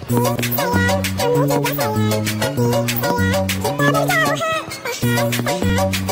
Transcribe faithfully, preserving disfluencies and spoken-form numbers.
sayang, kamu juga sayang. Tapi sayang, kita berjauhan. Paham, paham.